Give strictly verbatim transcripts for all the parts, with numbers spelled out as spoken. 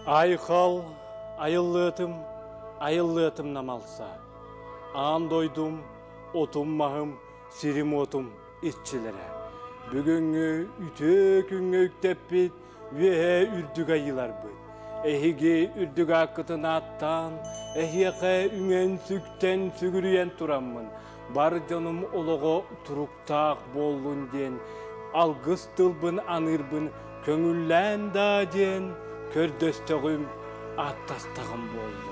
Айқал, айыллытым, айыллытым намалса. Аан дойдум, отум махым, сирим отум итчилere. Бүгүнгү үтө күнгө үктеппит, веhe үрдүг айылар бұд. Эхиги үрдүг акытын аттан, эхиеқе үңен сүктен сүгүрүйен тураммын. Бар жаным олого туруктаак боллун ден, алгыс тылбын анырбын, көңүллән да ден, көрдөстөгүм аттастагым болду.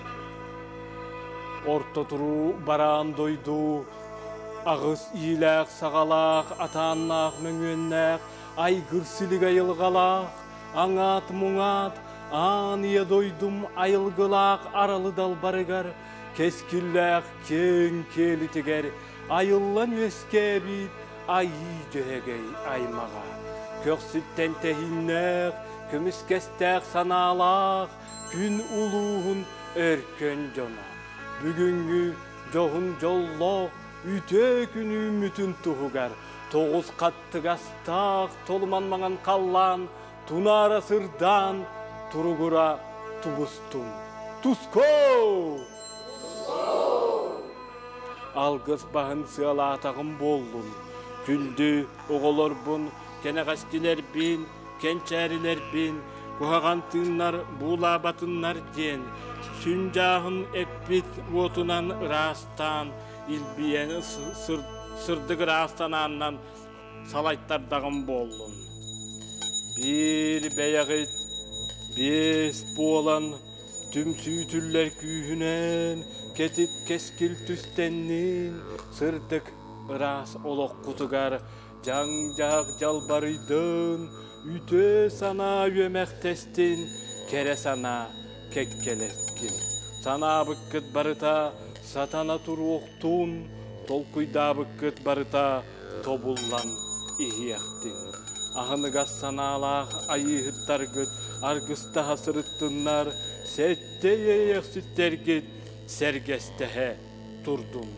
Орто туру бараан дойду, агыс ийләк сагалак, атааннак мөңөннәк, айгырсылык айылгалак, аңат муңат, ания дойдум айылгылак, аралы далбарыгар, кескилләк кең келитигер, айыллан өске бит, айы жөһегей аймага. Көксүттен техиннәк, көміскестәк саналақ, күн улуғын өркөн жона. Бүгінгі жоғын жоллақ, үте күні үмітін тұғығар. Тоғыз қаттығастақ, толманмаған қаллан, тунара сырдан, тұрғыра тұбыстың. Туско! Алғыз бағын сыялатағым болдым. Күлді оғылар бұн, кенеғаскелер бен, кенчәрілер бен, кухаған тыңнар, була батыннар ден, сүн жағын әппет отынан растан, илбиен сырдық растананнан салайттардағым болдым. Bir бәяғыт, бес болан, түм сүйтүрлер күйінен, кетіп кескіл түстеннен, сырдық рас олық құтығар, жаң-жақ жалбарыдын, үте сана өмәқтестін, кере сана кеккелескін. Сана бұққыт барыта, сатана тұру оқтун, толқыйда бұққыт барыта, тобуллан ихияқтын. Ағынығас саналақ, айығыттар күт, арғыста хасырыттынлар, сәтте ейек сүттер кет, сәргестеhe тұрдынлар.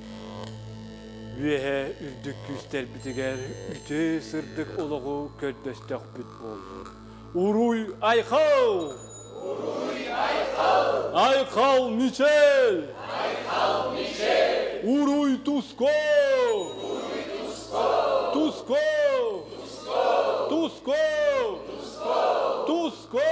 Üye ürdük küster bitiger, üte sırdık oluğu kördöstök büt boldu. Uruy Ayxal! Uruy Ayxal! Ayxal Michel! Ayxal Michel! Uruy Tusko! Uruy Tusko! Tusko! Tusko! Tusko! Tusko! Tusko!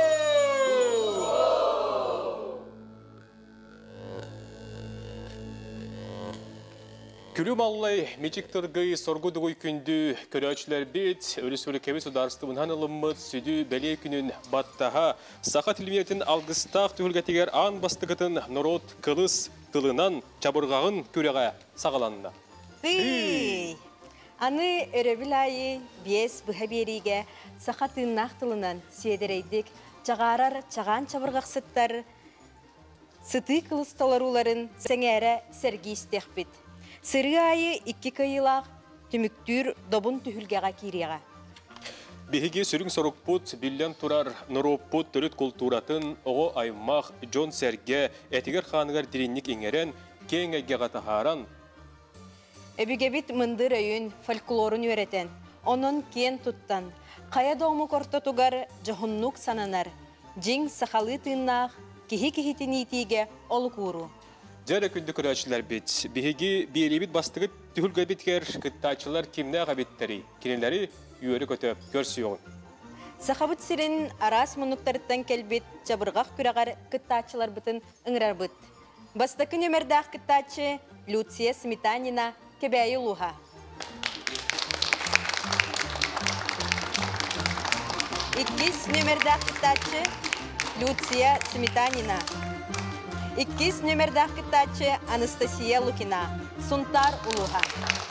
Күрім аллай мечіктіргі соргудығы күнді көрәчілер бет, өрісөрі кәбі сударыстығын анылыммыд сөйді бәле күнін баттаға сақа тілменетін алғыстақ түхілгәтегер аң бастығытын нұрот қылыс тылынан чабырғағын көреға сағаланына. Ты! Аны өрөбіл айы бес бұға береге сақа тыңнақ тылынан сөйдерейдік жағарар чаған чабырғақ сыттар сыты қылыс толаруларын сәңәрі сәргі істеқпет. Сыры айы икки кайылақ, түміктүр добын түхілгеға киреға. Беге сүрің сорықпұт, білден тұрар нұроппұт түріт культуратын оғы аймақ Джон Сәрге әтігер қанығар диренник еңерен кең әйге қатағаран. Әбігебіт мұндыр өйін фольклорын өретен, оның кен тұттан, қая доғымы корта тұғар жағыннық сананар, жең сақалы тыңнақ, кехи-кехитін етеге олы көру. Жәрі күнді көрәчілер бет, беге бейелебет бастығыт түхілгі беткер күттачылар кемне ғабеттері, кенелері үйері көтіп көрсі оғын. Сақабыт сирен арас мұнықтарыттан кәлбет жабырғақ күрағар күттачылар бұтын ұңырар бұт. Бастықы нөмірдақ күттачы Люция Сметанина кебәйі луға. Иккис нөмірдақ күттачы Люция Сметанина. Иккис нөмірдақ кітачы Анастасия Лукина, Сунтар Улуға.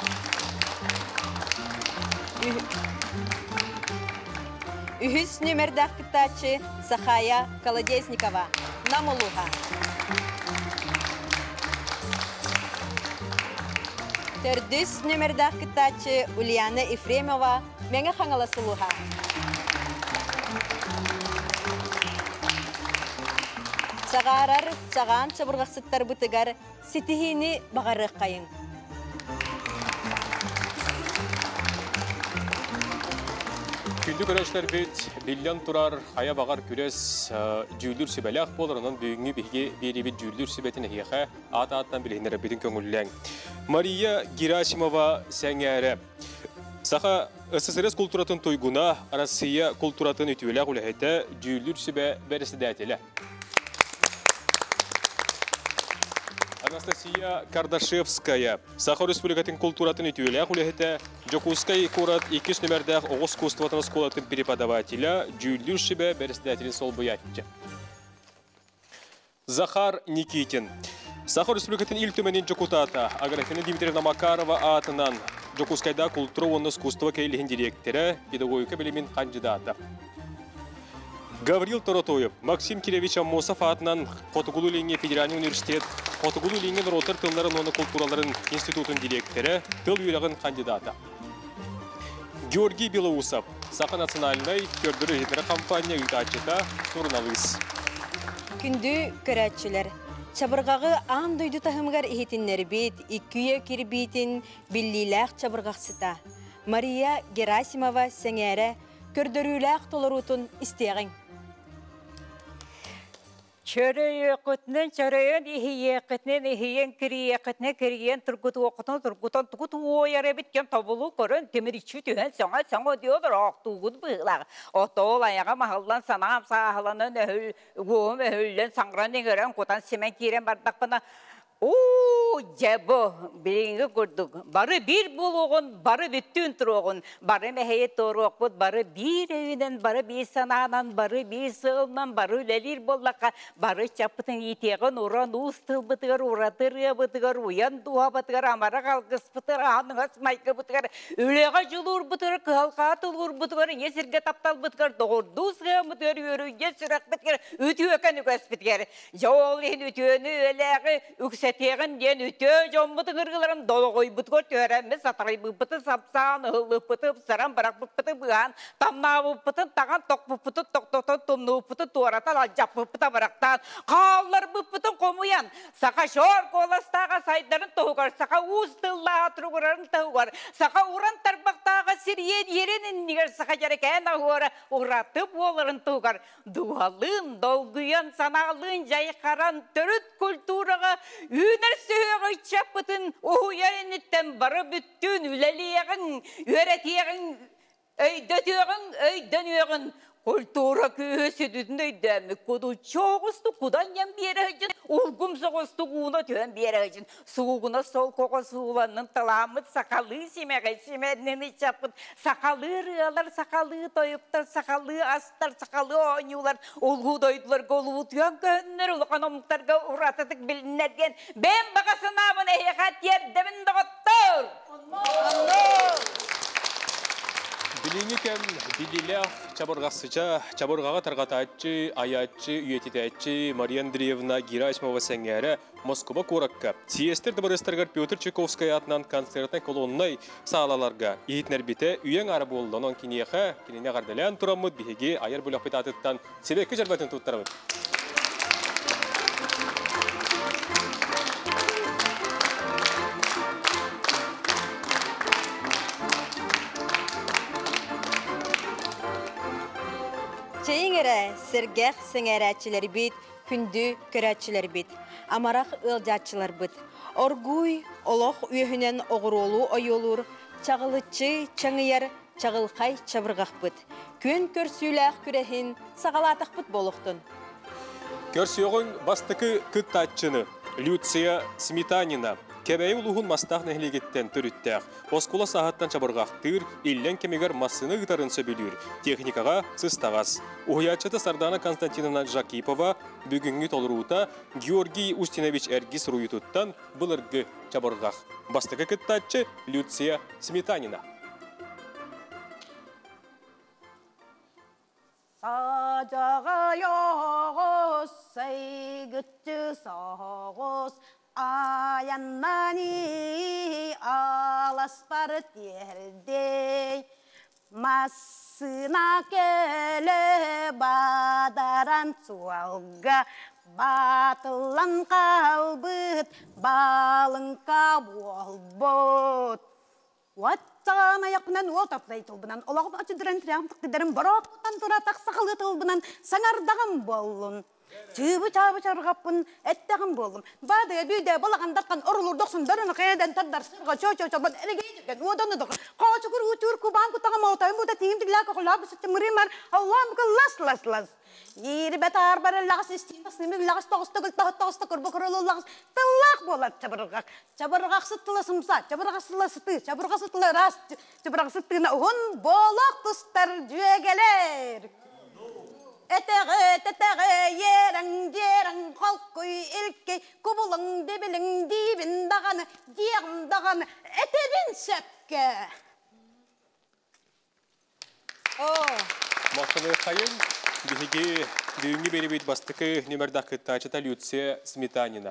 Үхіс нөмірдақ кітачы Сахая Колодезникова, Намулуға. Төрдіс нөмірдақ кітачы Ульяна Ефремова, Меңі Қаңаласылуға. Сағарар, саған чабырғақсыттар бұтығар, сетихini бағары қайын. Күнді көрәшілер бет, биллион тұрар, хая бағар күрес жүлдір сөбәләқ болыр, онын бүйінгі біге бері бет жүлдір сөбәтін еқа ат-аттан білгендері бетін көңілләң. Мария Герасимова сәңәрі. Саха СССР культуратын тойгуна, Россия культуратын үтуеләқ үләхеті жүлдір сөбә бәрісі дәтелі. Анастасия Кардашевская. Сахар Республикатын культуратын үтуеләқ үләхеті Жокускай курат икиш номердәқ оғыз кустыватын сколатын преподавателя жүлдір сөбә бәрісі дәтелі сол бұятчы. Захар Никитин. Сахар Республикатын ил төменен Жокутата, Аграфина Дмитриевна Макарова атынан Жокускайда культура оны искусство кейлігін директоры, педагогика білімін кандидаты. Гаврил Торотоев, Максим Киревич Аммосов атынан Хотугулу Линге Федеральный университет, Хотугулу Линге Ротар тылларын оны культураларын институтын директоры, тыл үйрағын кандидаты. Георгий Белоусов, Саха национальный көрдірі жетері компания үйтачыта журналист. Күнді көрәтшілер. Чабырғағы аң дойды тахымғар ехетінлер бет, иккүйе кербейтін біллиләқ чабырғақсыта. Мария Герасимова сәңәрі көрдіріләқ толырутын істеғің. Чөрөйі құтнын, чөрөйін ихие құтнын, ихиен кірие құтны, кірien тұргыты оқытын, тұргытын, тұғыт ойары біткен табылу көрін, темір іші түйен саңа, саңа дейодыр, ақтуғыт бұғылағы. Отол аяға мағылдан санағам сағаланын өғым өлін саңғыран еңірен, қотан семен керен бардақпына. Ооо, жабы, біліңгі көрдік. Бары бір болуғын, бары бүттін тұрғын. Бары мәхейет торық бұд, бары бір өйінен, бары бір санағынан, бары бір сылынан, бары өлелер боллаққа, бары чапытын етеғін, ұран ұстыл бұтығыр, ұратыры бұтығыр, ұян дуа бұтығыр, амара қалғыс бұтығыр, аныңас майқы бұтығыр, өлеға жылуыр бұтығыр, қалқа тұлғыр бұтығыр, есірге таптал бұтығыр, доғырдусға бұтығыр, өріге сұрақ бұтығыр, өті өкен өкес бұтығыр. Жауылын өтіөні өләғі Сәтеген ден үтө жомбыты ғырғыларын долы қой бұтқыр төрәміз сатырай бұпыты сапсан, ұлы бұпыты, сарам барақ бұпыты бұған, тамна бұпыты, таған тоқ бұпыты, тоқ-тоқтан тұмны бұпыты, туаратан, алжап бұпыты барақтан, қалар бұпытын қомуян, сақа шор қоластаға сайдарын тұғығар, сақа ұстылла тұрғырарын тұғығар, сақа ұран тарбақтаға сирен еренін негер сақа жарекән ағуары ұратып оларын тұғығар, дуалын, долгыян, саналын, жайқаран, түріт культураға Үнер сөйіғі чапытын, оғуярынеттен бары бүттін, үләлиеғін, өретеғін, өйдөтеғін, өйдөнеғін, культура күйесі дүтін өйдәмі, көді чоғысты құдан ем бері өйден, ұлғым соғысты құна төн бері өйден, суғына сол қоғы суғыланын таламыд, сақалы семеғі семәдінені чапыд, сақалы рыалар, сақалы тойыптар, сақалы астар, сақалы ойнулар, ұлғу дойдылар, қолуы түйен көннер, ұлған омықтарға ұратыдық білінерген, бән бағасына бұн әйеқат ердімін дұғыттыр! Билинги кем билилях чабыргасыча, чабыргага таргатачы, аячы, үйетитачы Мария Андреевна Герасимова сәңәрі Москва куракка. Сиестер дыбырыстыргар Петр Чайковский атынан концертен колоннай саалаларга. Иетнер бите үйен ары болды. Онан кинеха, кинене гардалян турамыд бихеге айыр бүлік битатыттан себекке жарбатын туттарабыд. Чейңері сіргәқ сіңәрәтчілер бит, күнді көрәтчілер бит, амарақ ылжатчылар бит. Оргуй, олық үйінен оғыролу ойолур, чағылычы, чаңыяр, чағылқай чабырғақ бит. Көн көрсүйләқ күрәхін сағалатық бит болуқтын. Көрсөғын бастықы күттатчыны Люция Сметанина. Кәбәйі ұлығын мастақ нәхілегеттен түріттәқ. Оскула сағаттан чабырғақтыр, иллен кемегер массыны ғытарын сөбілір. Техникаға сыстағас. Уғиятчыты Сардана Константиновна Жакипова бүгінгі толыруыта Георгий Устинович Эргис руютуттан бұлырғы чабырғақ. Бастықы күттатчы Люция Сметанина. Сажаға yoğuz, сәйгітті сағыз, Аяннани аласпар тердей, Масына келі бадаран суалға, Батылан қалбыт, балынқа болбот. Ватсана яқынан отаплай тылбынан, олағын ачыдыран тіряғымтық дедерін барақтан тұра тақсақылы тылбынан саңардағын болын. Түйбі чабы чарғаппын, әттіғын болым. Бады бүйде балағандаққан ұрылыр доқсын дөріні қайдан тардар сырға чо-чо-чо-бан әрегей жүрген. Одан ұдық. Қаушы күр үтір күбан күттіғым аутайын бұда тиімдігілі қоқылабы сүтті мұримар. Аллам бүкіл лас-лас-лас. Ері бәті арбары лағыс істейін басынымен лағыс тоғысты күл тоғысты күрбі күрілі лағыс. Тылақ болады чабырғақ. Чабырғақ сыттылы сымса, чабырғақ сыттылы сыты, чабырғақ сыттылы рас, чабырғақ сыттығына ұғын болақ тұстар жүйегелер. Этеге, тетеге, ерің, жерің, қалқой, елкей, күбілің, дебілің, дейбін дағаны, деғым дағаны, әтебін сөпке. Мақтаны қайын, бігеге бүйінгі бері бейт бастықы нөмірдақы тачыта Люция Сметанина.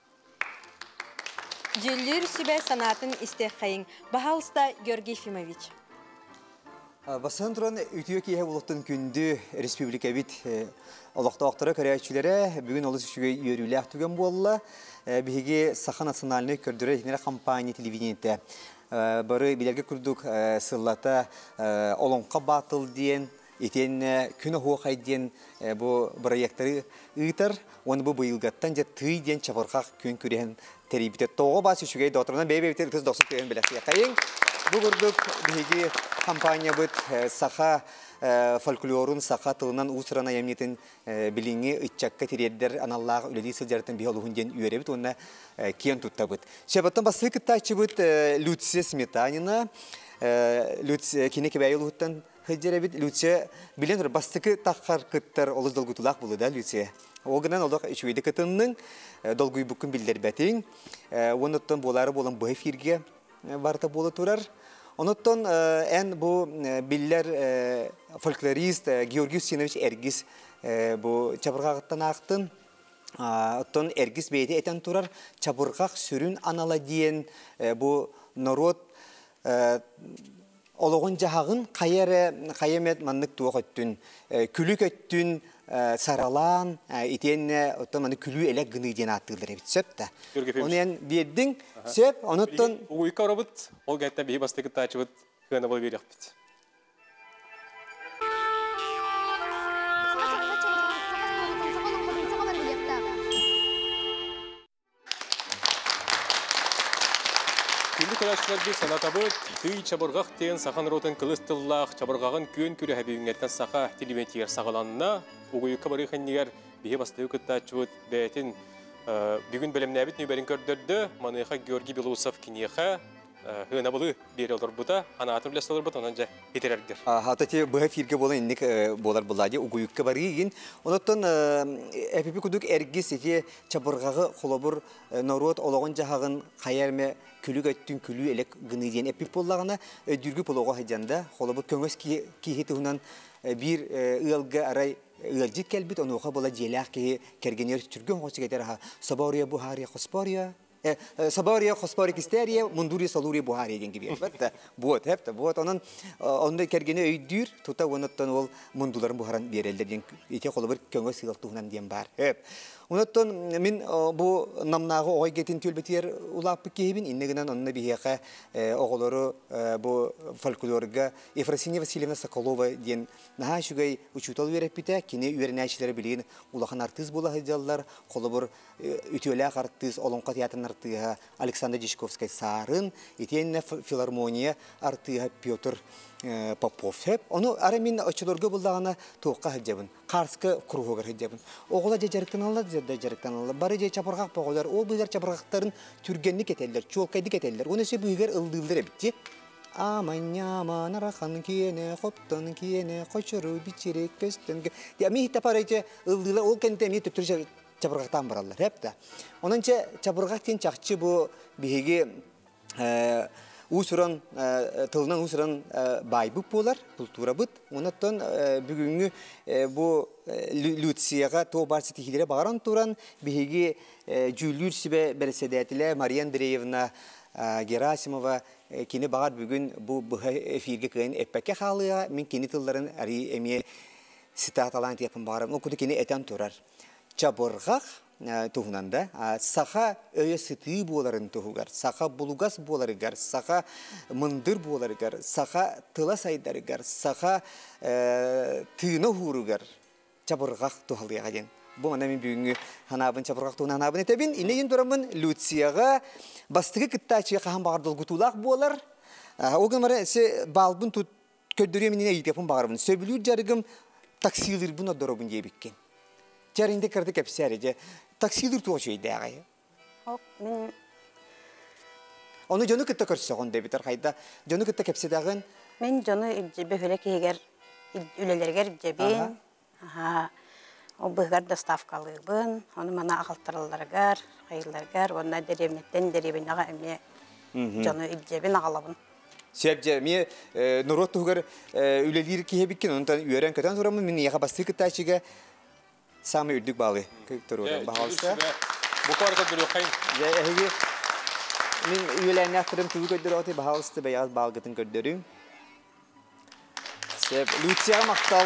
Жүллүр сүбе санатын істе қайын. Бахалыста Георгий Фимович. Басын тұран үтіе кейе болықтың күнді республика бит олықтауқтары көрәйшілері бүгін олыс үшіге үйерілі ақтуген болы. Бігі Саха национальны көрдірі енері компания телевидениеті. Бары білерге күрдік сыллата олонқа батыл дейін, етен күні хоқай дейін бұл проекттары ұйтар. Оны бұл бұйылғаттан жа тұй дейін чабырғақ күн көреген теребіті. Тоғы басы үшіге доғытырынан бәй-бәйтер күз доқсы көрген біләқия қайын. Бұл күрдік бігі компания бұд Саха фольклорын, Саха тылынан ұсырана емнетін біліңі үтчакка тереддер аналлағы үледі сылжарытын бі олығын ден үйері бұд, онына кен тұтта бұд. Шабаттан басы күттачы бұд Люция Сметанина, кене кебәй олығыттан хыджары бұд. Люция білен тұр, бастықы таққар күттар олыз долгутылақ бұлы да, Люция. Оғынан олық үшвейді күтіннің долгуй бүкін білдер бәтің. Оныттан болары болын бұй фирге барта болы тұрар. Оныттан ән бұл білдер фольклорист Георгий Синович Эргис бұл чабырғақтан ақтын. Оттан Эргис бейді әтен тұрар. Чабырғақ сүрін анала дейін бұл народ олығын жағын қайымет маннық туақ өттін, күлік өттін, саралан, етенне маны күлі әлек гыны дейін аттығылыр әбіт сөпті. Оны ән бердің сөп, оныттан... Уйка ұрабыт, ол ғайттан бейі бастығы тачы бұд, ғана бол берек біт. Күнді көрәшілерді саната бұд, түй чабырғақ дейін сақан ротын қылыстыллақ, чабырғағын көн көрі әбейінгеттен сақа телевентер сағаланына, ұғыйыққа бары қаннегер бейі бастығы күттачы бұд бәйтін бүгін бөлімні әбіт нөбәрін көрдірді, манайға Георгий Белоусов кенеға ғына бұлы бері олар бұда, ана атым білес олар бұд, онан жа етерердер. Хатати бұға фирге болан еннік болар бұлади, ұғыйыққа бары еген. Онаттан әпепі күдік әргіз ете чабырғағы қолабыр народ олағын жағағын қайарме күлік өттін күлі әлек ғыны дейін әпіп болағына дүргі болуға хайжанда қолабыр көңіс кейхеті ғынан бір ұялға арай ұялжит кәлбіт, оны оға бола желәқ кейі кәргенер түрген қосы кетер Сабария Бухария Қоспария Сабария Қоспария Кистерия Мундурия Салурия Бухария деген gibi. Вот, hepte, вот. Onun onda kergene öydür, tuta onattan ol mundulların buharan berelder den ete qola bir köngö sığıltığından diyen bar. Hep. Onattan min bu namnağı oy getin tülbetiyer ulap kehibin innegenen onna biheqa oğulları bu folklorga Efrosinya Vasilyevna Sokolova diyen naha şugay uçutal verip bite kine üyernäçilere bilen ulahan artist bola hıjallar qola bir ütölä artist olonqa teatrın artıha Aleksandr Dishkovskay Sarın etenne filharmoniya artıha Pyotr Popov hep onu aramin açılırga buldağına toqqa hıjabın Qarska kruhogar hıjabın oğula jajarıktan allar jajarıktan allar bari je çapırgaq boğular o bizler çapırgaqların türgenlik eteller çolkaydık eteller onu se büyüger ıldıldır bitti aman yaman arakan kiyene qoptan kiyene qoçuru biçirek köstön ya mi taparayca ıldılar ol kente mi tüptürje çapırgaqtan barallar hep de onunca çapırgaqtin çaqçı bu bihigi Usuran tılından usuran baybıp bolar, kultura bıt. Onattan bugünkü bu Lutsiyaga tobarsı tihilere bağıran turan bihigi Julius sibe bersedetile Maria Andreevna Gerasimova kini bağır bugün bu efirge kayın epeke halıya min kini tılların ari emiye sitat alan yapın bağırım. O kudu kini eten turar. Çaburgaq туһунанда, саха өйө сыты боларын туһугар, саха булугас боларыгар, саха мындыр боларыгар, саха тыла сайдарыгар, саха тыына хуругар чабыргак тухалыга ден. Бу мана мен бүгүнгү ханабын чабыргак туһун ханабын этебин, инейин турамын Люцияга бастыгы кыттачы кахан бардыл гутулак болар. Огын мара се балбын тут көддөрү менен айтыпын багарбын. Сөбүлүр жарыгым таксилер буна доробун жебиккен. Жаринде кырды кепсәреже таксилер туочу идагай. Оп, мен Оны жону кытта көрсөгөн дебитер кайда. Жону кытта кепседагын мен жону илжебе хөлек егер үлелергер илжебин. Аха. О быгар доставкалыбын, оны мана агалтырыларгар, кайыларгар, онда дереметтен деребинага эме жону илжебин агалабын. Себже ми нурот тугар үлелер киебиккен, онтан үйрен көтөн турамын мен яга басты кыттачыга самы үрдүк балы көктөрүп баалса. Бу карга дүрө кайын. Я эги мен үйләнә кырым түгү көдөрөтө баалсты баяз балгытын көдөрүм. Себ Люция мактал.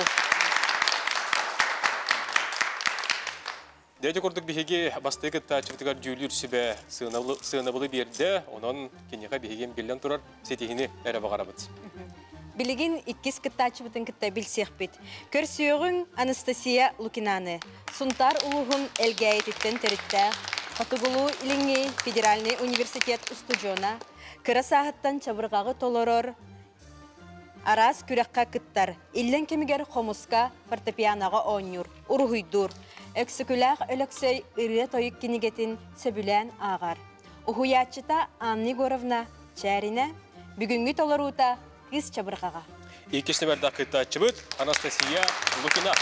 Дәйді көрдік бігеге бастығы тачывтығар жүйілер сүбе сığınabılı берді, onun кенеға бігеген білден тұрар сетігіне әрі бағарабыд. Билигин иккис кыттачыбытын кытта билсехпит. Көрсүйөгүн Анастасия Лукинаны. Сунтар улугун элгәйтиттен теритте. Хатыгулу илиңи Федеральный университет устужона. Кыра сааттан чабыргагы толорор. Арас күрәккә кыттар. Иллен кемигер хомуска фортепианога ойнур. Уругуйдур. Эксекулях өлөксөй ыры тойык кинигетин сөбүлән агар. Ухуячыта Анна Егоровна Чәрина бүгүнгү толорута кыз чабыргага. Иккисне берда кыттачыбыт Анастасия Лукина.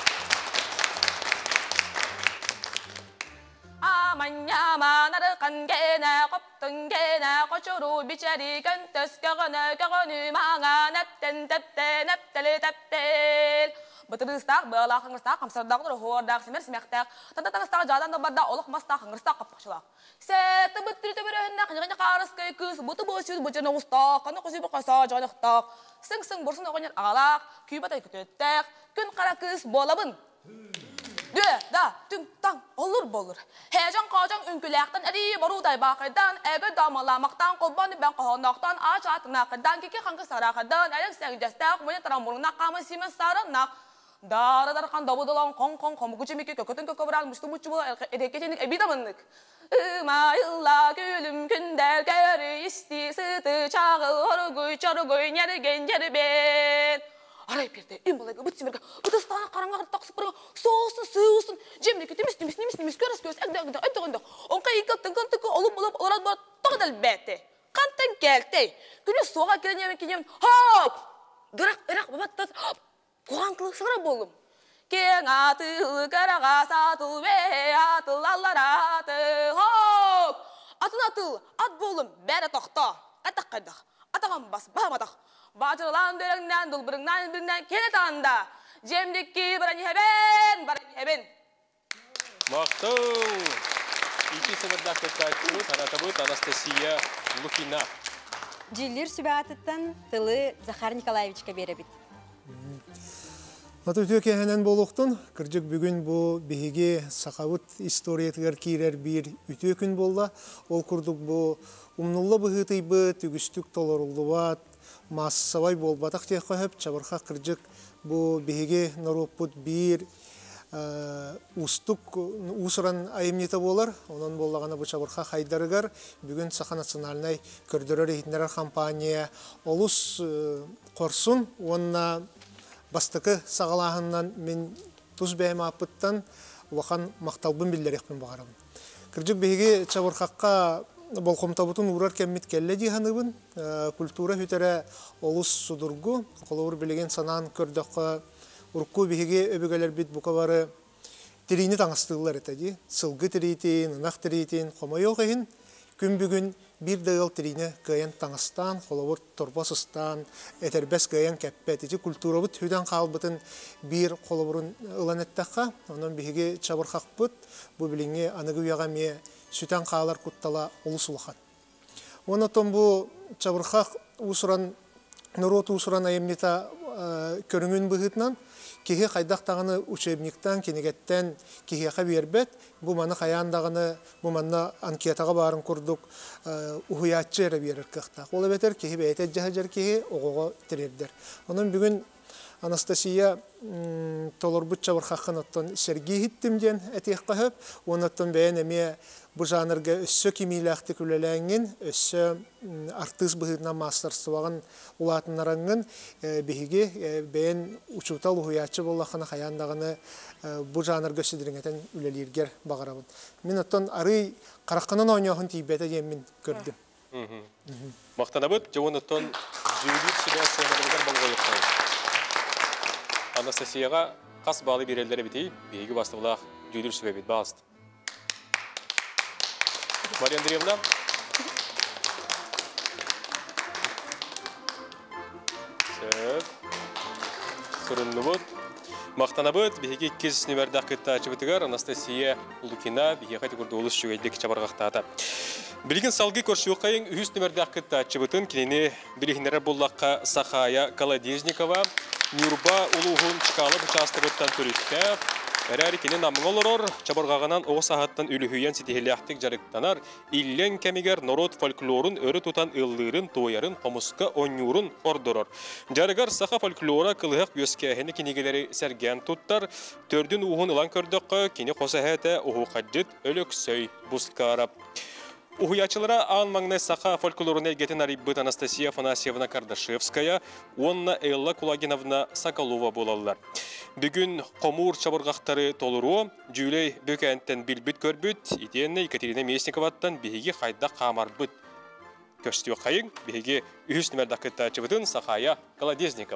Аманьяма нарыкан гена коптун гена кочуру бичари көнтөс көгөнө көгөнү мага нептен тептен нептели тептел. Бытырыстак бала хаңырстак камсырдак хордак семер семектак тататаңыстак жадан да бада олук мастак хаңырстак капкачылак. Сети быттыры төбөрөндө кыйгыны карыскай кыз буту босюз бучана устак каны косу бакаса жаныктак. Сың-сың бурсын огонер агалак күйбатай көтөттек күн кара кыз болабын. Дө, да, түң таң olur болыр. Хежан кажан үнкүләктен әри барудай бакыдан, әгә дамаламактан колбаны бән каханактан ач атынакдан кеке хаңгы саракдан, әлек сәгҗәстәк моны тарамурына камы симен сарынак. Дара-дара қан dabıdılan kon-kon komukçumiki kökөтүн көкөбран муштумучу бул эрекеченин эбидамыннык. Ымайылла күлүм күндер кәрі исти сыты чагыл оргуй чоргуй нерген жербен. Арай перде им балайга бутсимерге ыдыстана караңга таксыпырга соусын сыусын жемлеке темис темис темис темис көрөс көрөс эгдегде айдагында онка икаттын кантык олуп болуп олар бар тогдал бәте. Кантын келте. Күнү суга келенем кенем. Хоп! Дырак ырак бабаттат. Куанкылык сыгыра болым. Кең аты карага сатыл бе атыл аллараты. Хоп! Атын атыл, ат болым, бәрі тоқта. Атақ қайдақ, атаған бас, бағамадақ. Бачырлан дөріңнен, дұлбырыңнан бірінен кенет анда. Жемдікки барани хебен, барани хебен. Мақтау! Ики сыбырдақ көттәтті, танатабыт Анастасия Лукина. Жилер сүбәтіттен тылы Захар Николаевичка беребит. Матүтө кехенен болуқтын, кіржік бүгін бұл бігеге сақавыт историятығар кейрер бір үтө күн болла. Ол күрдік бұл умнулла бұғыты бұ, түгістік толорулы бат, массавай болбатақ тек қойып, чабырға кіржік бұл бігеге нароппыт бір устук усыран айымнеті болар. Онан боллағана бұл чабырға қайдарығар. Бүгін Саха национальнай көрдірер етінер компания олыс қорсын, онына бастықы сағалағынан мен тұз бәйім апыттан уақан мақталбын білдерекпен бағарым. Кіржік бейге чабырқаққа болқомтабытын урар кәммет кәлі дейханыбын. Культура хүтері олыс судыргу, қолауыр білеген санан көрдіққа ұрққу бейге өбігелер бет бұқа бары тірейіні таңыстығылар етеді. Сылғы тірейтін, ұнақ тірейтін, қомай оғайын. Күн бүгін bir dağıl tirine kıyan tağıstan, kolabur torbasıstan, eterbes kıyan kәппәтіci kulturabıt hüden қалbıtın bir kolaburun ılan ettakka, onun bihige çabırxaq bıt, bu bilinge anıgı uyağa me süten қағалар kuttala olus ulağan. Onatın bu çabırxaq usuran, Народ усуран айымнета көрүнгүн быһытынан кихи хайдактагыны учебниктан кинегеттен кихиха бербет бу маны хаяндагыны бу манна анкетага барын курдук ухуячы эре берер кыхта. Ол бетер кихи бейте жахажар кихи огого терердер. Онун бүгүн Анастасия толорбут чабырхакын оттон Сергей хиттимден этих кахып, онуттан бәйен эме бу жанрга өссө кимилахты күлеләңин, өссө артист быһытна мастерствогын улатынараңын биһиги бәйен учутал ухуячы боллахына хаяндагыны бу жанрга өссөдүрүңетен үлелиргер багарабын. Мен оттон ары каракканын ойногун тийбете демин көрдүм. Мактанабыт, жонуттан жүйүлүк сүбө сыймалыгар болгоюктан. Анастасияға қас балы берелдері бітей, бейгі бастығылақ жүйдір сүбе бет бағысты. Мария Андреевна. Сөп. Сұрынны бұд. Мақтана бұд, бейгі кез нөмірді ақытта ачы бұтығар Анастасия Лукина бейгі қайты көрді олыс жүгейдік чабарғақтады. Білген салғы көрші өқайын үз нөмірді ақытта ачы бұтын келені білігінері боллаққа Сахая Колодезникова Нюрба улуғын чықалы бұчастығыттан түрікті. Әрәрі кені намың олырор, чабырғағынан оғы сағаттан үліхүйен сетихеліяқтық жарықтанар, иллен кәмігер народ фольклорын өрі тұтан ыллырын, тойарын, қомысқа онюрын ордырор. Жарығар сақа фольклора қылығық өскәхені кенегелері сәрген тұттар, төрдің уғын ұлан көрдіққа кені қоса әті ұғы қаджет өлік сөй бұскарап. Ухуячылара аан маңнай саха фольклорына гетін ариббыт Анастасия Афанасьевна Кардашевская, онна Элла Кулагиновна Соколова болалар. Бүгін қомур чабырғақтары толыру, жүйлей бөкәнттен білбіт көрбіт, итенне Екатерина Местниковаттан бейге қайда қамарбыт. Көстіу қайын, бейге үхіс нөмірді қыттачыбытын Сахая Колодезникова.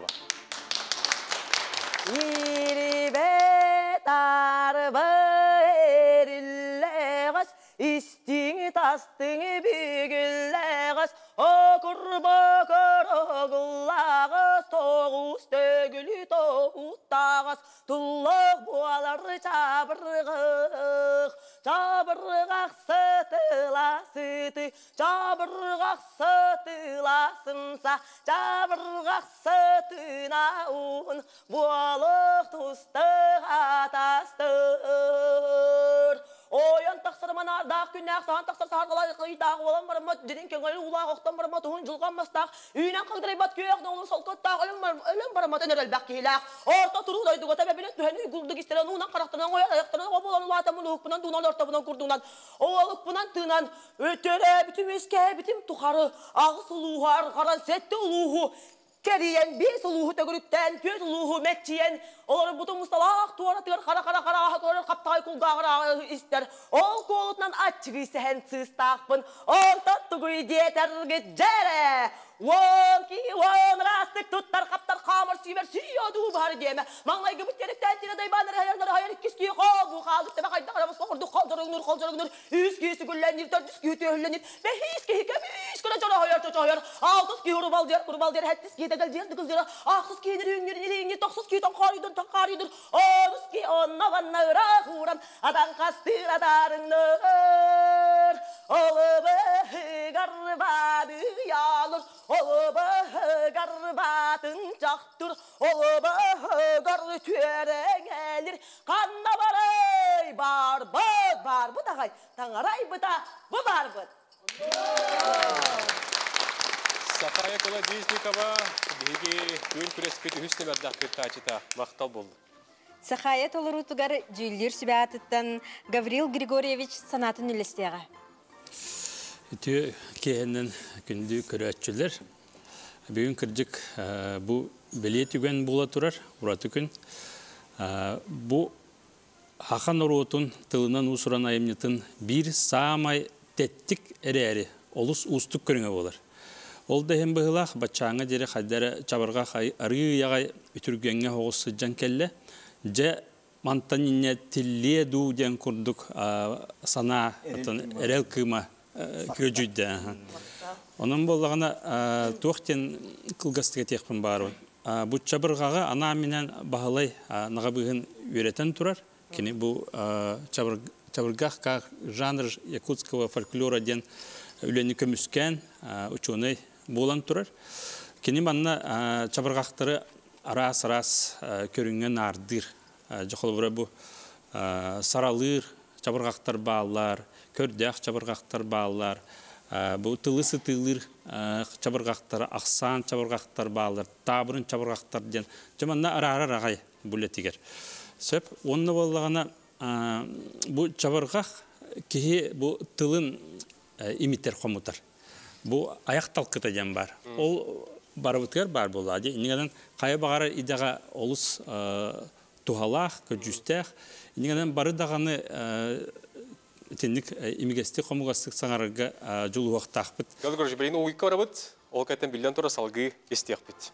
İstini tastını bügüllağız, okur bakır oğullağız, toğuz tögülü toğuttağız, tulluk buaları çabırgıq, çabırgaq sıtıla sıtı, çabırgaq sıtılasınsa, çabırgaq sıtına un, bualık tustıq atastır. Oyan taqsırman ardaq günnak sağan taqsır sağırqalay qıytaq olan barmat dedin kengaylı ulaq oqtan barmat uğun жылған mastaq үйінен қылдырай бат күйеqni олun солқыттaq ölüm barmat enerel baq keylaq orta turu daydıqa tabebilet tüheni gulduk isteren uğunan qaraqtanan oyan ayaqtanan obolan ulatamın uğupunan dunan ortabunan kurdunan oğalıqpunan tığınan ötörü bütün eske bütün tuxarı ağız uluğar qaran sette uluğu Keriyen bir suluğu tögürükten, köz uluğu metçiyen, oları butun mustalaq, tuvaratır, qara qara qara, tuvaratır, qaptay kulgağıra ister. Ol kolutnan açığı sehen sığstaqpın, on tattıgıy detergit jere. Won ki won rastık tuttar, qaptar, qamar, süver, süyodu var deme. Mağlay gıbıt yerikten tine daybanlar, hayarlar, hayar ikkiski, qobu, qaldık, deme qayda qaramız, qoğurduk, qalcarıgnır, qalcarıgnır, üskisi güllenir, dördüski tühlenir, ve hiski hikem, üsküne jara hayar, çoça hayar, altıski hurubal der, hurubal der, hettiski tegel der, dıgıl der, ağsız ki eder, üngür, iringi, toqsuz ki, tanqarıdır, tanqarıdır, onuz ki, onna vanna ırak uğran, adan qastır, adarınır, olubu garbadı yalır, olubu garbatın çaktır, olubu garı tüeren gelir, kanna baray, barbıt, barbıt ağay, tangaray bıta, bu barbıt. Сахая Колодезникова, бейге көн күреспет үхісіне бәрді ақытта ачыта мақтал болды. Сахая толырутугар жүйілдер сүбәтіттен Гаврил Григорьевич санатын үлестеға. Үті кейіннен күнді көрәтчілер. Бүгін кірдік бұл беле түген бола тұрар, ұраты күн. Бұл Хақан ұротын тылынан ұсыран айымнетін бір самай тәттік әрі-әрі, олыс ұстық көріңе болар. Ол да hem бұғылақ, батчаңа дері қайдары чабырға арғы яғай үтіргенге оғысы жан кәлі. Жа мантан ине тіле ду ден күрдік сана әрел кыма көжүйді. Оның болағына тоқтен қылғастыға текпін бары. Бұл чабырғаға ана менен бағылай наға бұғын өретен тұрар. Кені бұл чабырғақ қақ жанр якутского фольклора ден үлені көміскен ученый болан тұрар. Кені манна чабырғақтары арас-арас көрінген ардыр. Жоқылбыра бұ саралыр чабырғақтар балар, көрдәқ чабырғақтар балар, бұл тылысы тылыр чабырғақтар, ақсан чабырғақтар балар, табырын чабырғақтар ден. Жаманна ара-ара рағай бүлетігер. Сөп, онны болағына бұл чабырғақ кеге бұл тылын имитер қомутар. Бұл аяқ талқыта ден бар. Ол барыбытығар бар болады. Негеден қайы бағары идаға олыс тухалақ, көджүстәқ. Негеден бары дағаны тенник имигесті қомуғастық саңарыға жол уақтақ бұд. Гәді көрші бірейін ойыққа бара бұд, ол кәттен білден тұра салғы естеқ бұд.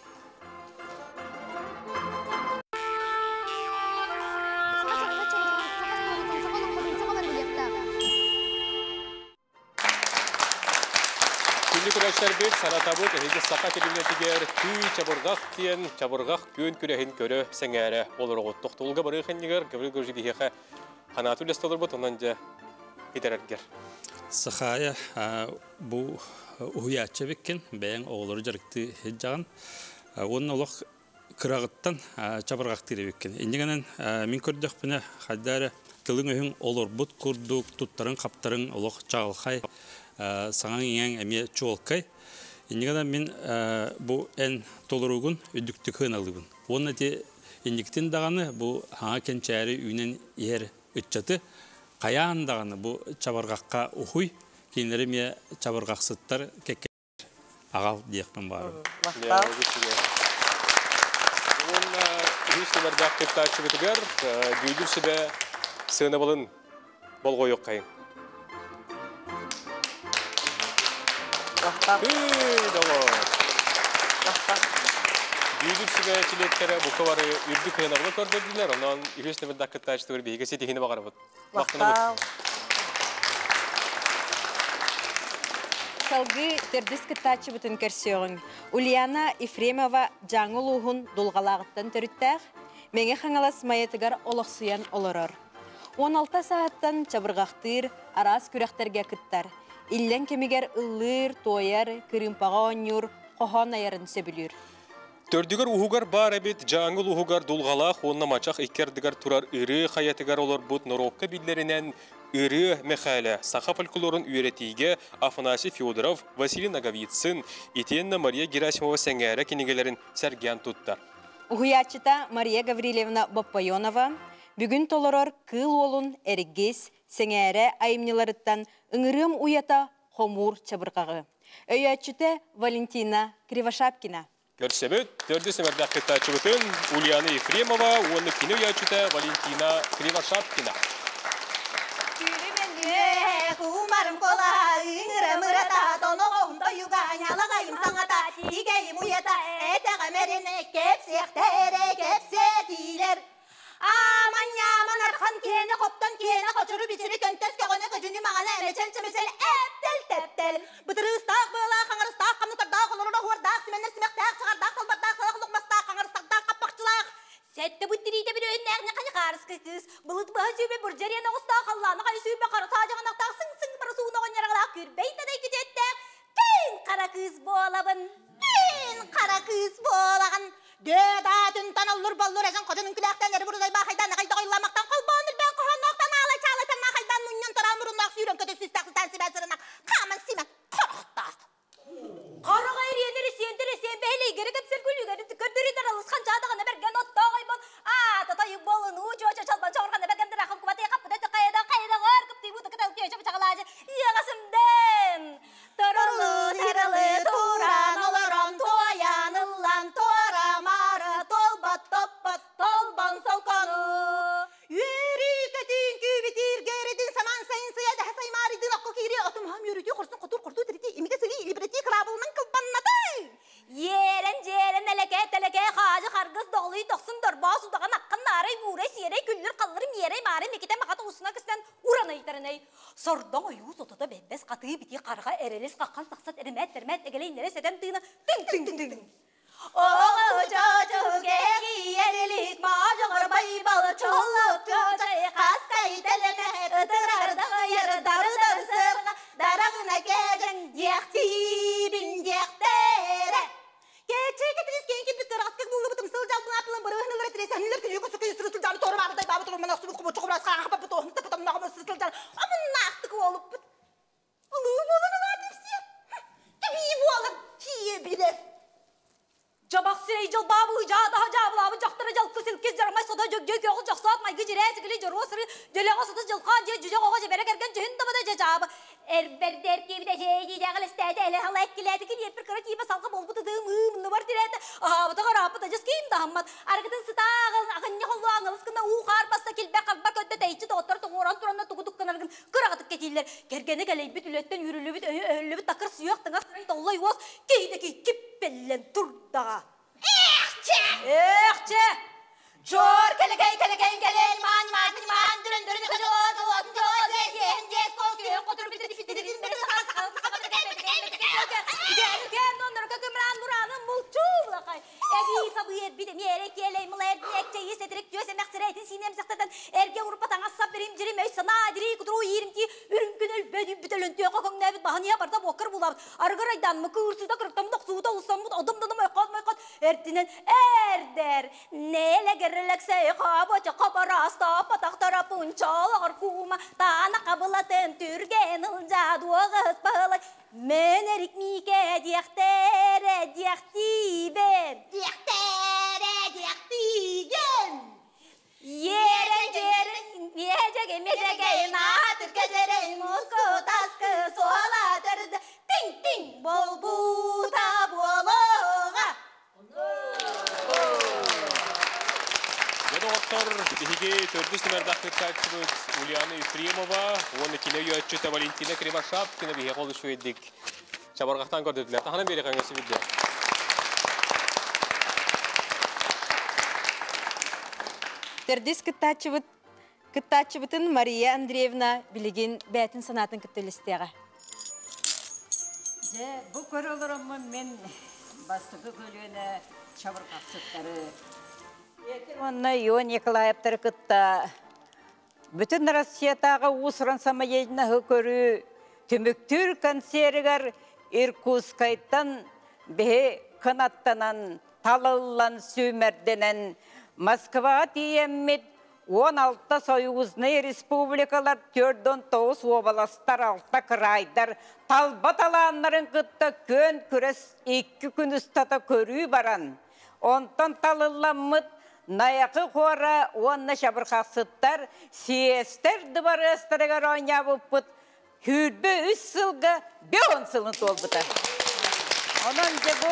Күнді күрәшілер бет, санатабыд, әйгі сақа телімнетігер күй чабырғақ тиен, чабырғақ көн күрәхін көрі сәңәрі олар оғыттық. Тұлға бары қаннегер, көбірі көрші кейхе қанаты үлесті олар бұд, онан жа едерергер. Сақая бұл ұхиятшы беккен, бәйін оғылары жарықты хеджаған. Оның олық қырағыттан чабырғақ тері беккен. Ендігенен мен көрдіқ бұны қаддары тылың өйін олар бұд күрдік, тұттарын, қаптарын олық чағылқай. Саңан ең әме чуалқай. Ендігенен мен бұл ән толыруғын өдікті қын алығын. Оны де ендіктен дағаны бұл хаңа кәнчәрі үйінен ер үтчаты. Қаян дағаны бұл чабырғаққа ұхуй, кейінлері ме чабырғақсыттар кәккәлер ағал дейекпен бары. Оны үйістемер бәқтепті айтшы бітігер, гүйдір сөбе сыны болын бол қойық қайын. Бүйдік сүге тілеттері бұқы бары үрді қиынағылы көрдірділер, онан үйесіне бір дақытта ашты бір бейге сетігіні бағары бұд. Вақтау. Салғы түрдіс кіттачы бұтын көрсеуің. Ульяна Ефремова жаңыл ұғын долғалағыттан түріттәғ, мәңе қаңалас майетігар олықсуян олырыр. он алты сағаттан чабырғақтыр, арас күрәқтерге кіттар. Иллен кемегер ыллыр, тойар, кірімпаға оңыр, қоған айарын сөбілір. Төрдігер ұғығар бар әбет, жаңыл ұғығар долғалақ, онна мачақ икердігер тұрар үрі қаятығар олар бұд Норовка бидлерінен үрі мәқәлі. Сақа фольклорын үйретейге Афанасий Федоров, Василий Наговицын, Итенна Мария Герасимова сәңәрі кенегелерін сәрген тұттар. Ұғыячыта Мария Гаврилевна Баппайонова бүгін толырыр кыл олын әргес сәңәрі айымнеларыттан ыңырым уята хомур чабырқағы. Өйәтчіті Валентина Кривошапкина. Көрсебет, төрді сәмәрдәқ кеттачы бұтын Ульяна Ефремова, оны кені өйәтчіті Валентина Кривошапкина. Умарым кола, ыңырым ұрата, тоны оғымда юған, алағайым саңата, тигейім уята, әтәға мәрені кепсектері, кепсетилер. Аман-яман арқан кені, қоптан кені, қочыры бічірі көнтөс кәғыны көжіні мағана әмечел чөмесел әптел-тәптел. Бұтырыстақ бұла, қаңырыстақ, қамнықтардақ, олырыда хуардақ, сіменер сімектақ, шығардақ, толбардақ, сылақ лұқмастақ, қаңырыстақтақ, қаппақчылақ. Сәтті бұттырейді бір өйін әғіне қаны қарысқы кыз. Бұлыт бұға сүйбе бір жарияна ұстақ, қалланы қаны сүйбе қары сағағанақтақ, сың-сың бары суын оған ярағалақ көрбейтадай кететтәк. Күйін қара кыз болабын, күйін қара кыз болағын. Дөда түнтан олыр болыр әзін қожының күләқтен әрі бұрыдай бақайдан әқайда ойламақтан қолбауыныр бән қоғаннақтан алай чалайтан нақайдан мұннан тұра мұрыннақ сүйрен көті сүстақсыздан сібән сырынақ қамын симен қорықтақ. Қарыға еренері сендері сен бәйлей керек әпсел күлігері көрдірейдер алысқан жадығына берген оттағай бол. Ататайы болын ұчы-ұчы чалбан чауырғаны бергендір ақыл күбатый қаппыда қайда қайда ғар күпті бұты күті өкте өшіп чағалады. Еғасымден тұрылы тәрілі тұран олыран тоянылан торамары толбат топпат толбан солқаны. Үйері көтін күбітір гердің саман сайын сыяды әсаймаридың аққы кейре отымхам үйреті құрсын құтыр-құрту діреті емеге сөйлей илібіреті қырабылының қылбаннаты. Ерен жерен әлеке тәлеке қажы қарғыз доғылы тоқсын дұрбау судаған аққан нарай бұрай сиерей күллер қалырым ерей бары мекеті мақаты ұсына кістен ұран айтарынай. Сордан ойу сотыда бәдбәс қатығы біте қарға әрелес қаққан сақсат әрімәт-әрмәт әгелейнері сәден тыйына тың-тың-тың. Оғы жожығы ерелік мажығыр байбалы чолып жожай қасқай тәлімет ұтырардағы ердарыдар сырға дарағына кәжін дияқтибін дияқтері. Кәчі кетірескен кепіктер асқақ бұлы бұтым айгы жирәс гиле жоросыр җөләгә сутыз җылкан җе җүҗә гога җебәрә кергән җин дабада җабы эрбердер кибидә җәйди дәгылестәдә әле халай киләде ки епер кыры кибә салгы булбу дым мны бар дирәдә а бу тагырапы да җиским да хаммат аргытын сытагын агынны холлаңыз кына у карбаста килбә калба көтә тәйчи доктор тугуран туранна тугудук канаргын кырагытып кетилер кергәне гәләй бит үләттән юрүлү бит өллү бит такыр суяк тыңа сырай толлай вос кейде ки киппеллен турда эхче эхче жор келегей келегей келей ман ман ман дүрен дүрен кыжылар дуат дуат ен ен скоски котур бит бит бит бит сакал сакал сакал ген нонор көкмран бураным мулчулакай эги сабыет бит мере келей мылер некче есетрек көсе максырейтин синем сактадан эрге урпа таңа сап берим жирим өй сана дири кутру йиримти үрүнкүнөл бөдү бүтөлөн түйө кокоңна бит багания барда бокыр булабы аргарайдан мы кырсыда кыртам доксууда усам бут адамдан майкат майкат эртинен эрдер неле герлексей хабача кабараста патактара пунчалар кума тана кабылатын түрген ылжа дуагыз балай мен эрикмике дияктере диактибен дияктере диактиген Yerin yerin yiyecek mecek naat gecereyin Mosko taskı soğaladır ting ting bol buta boloğa. Ya doktor bihi tördüs numerdaki takipçimiz Ulyana Efremova, onun kine yöneticisi Valentina Krivashapkina bihi konuşuyor edik. Çabargaktan gördüler. Hanım beri kangası bildi. Тердис кыттачыбыт кыттачыбытын Мария Андреевна билеген бәтин санатын кыттылыстыга. Же бу көрөлөрөм мен бастыгы көлөөнө чабыркаксыттары. Онна Ион Николаевтар кытта бүтүн Россиядагы усран самаейна көрү төмөктүр консергер Иркутскайдан бе канаттанан талыллан сүймерденен Москва тиеммит он алты союзный республикалар төрдөн тоғыз областар алты крайдар талбаталаннарын кытта көн күрес екі күн ұстата көрүү баран. Онтан талылламыт наяқы қора онна шабырқақсыттар сиестер дыбарыстарыгар ойнабыппыт хүрбі үс сылға беон сылын толбыта. Онан же бұ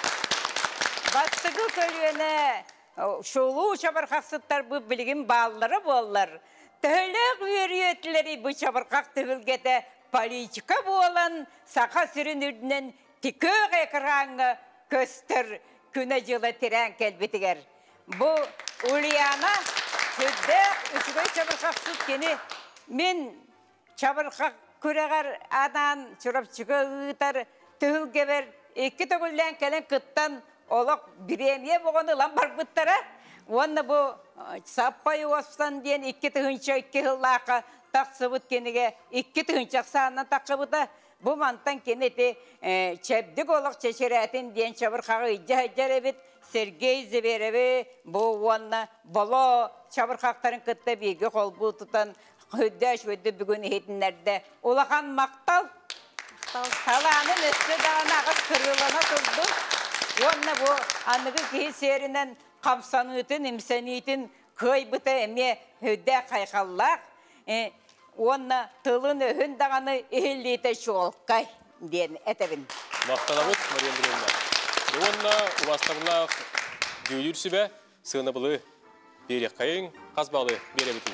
бастығы көліне Шолу чабырқақсыттар бұл білген баллары болар. Тәлік үйретілері бұл чабырқақ түгілгеті политика болан сақа сүрін үрдінен тікөк экранға көстір күні жылы тирен кәлбетігер. Бұл Ульяна сөдді үшігөй чабырқақсыт кені мен чабырқақ көрегер адан чұрап чүгі ұғытар түгілгебер екі түгілден кәлін күттан олық біремие болғаны лам бар бұттара. Оны бұл саппай офсан дейін екі түгінші екі ғыллақы тақсы бұт кенеге екі түгінші ақсанынан тақы бұта. Бұл мантан кенеті чәбдік олық чешерәтін дейін чабырқағы үйді бит Сергей Зебереве бұл оны боло чабырқақтарын күтті бейгі қол бұл тұтан хүддәш өйді бүгін етінлерді. Олақан мақтал таланын өсті дағын ағыз кырылына тұрды. Онна бу анығы кейсерінен қамсанытын, имсанитын көй бұты әме хөдді қайқаллақ. Онна тылын өхін дағаны үйілдейті шолқай дейін әтәбін. Мақтанабыт, Мария Андреевна. Онна ұластағылақ дүйілірсі бә сығыны бұлы берек қайын, қазбалы бере бітін.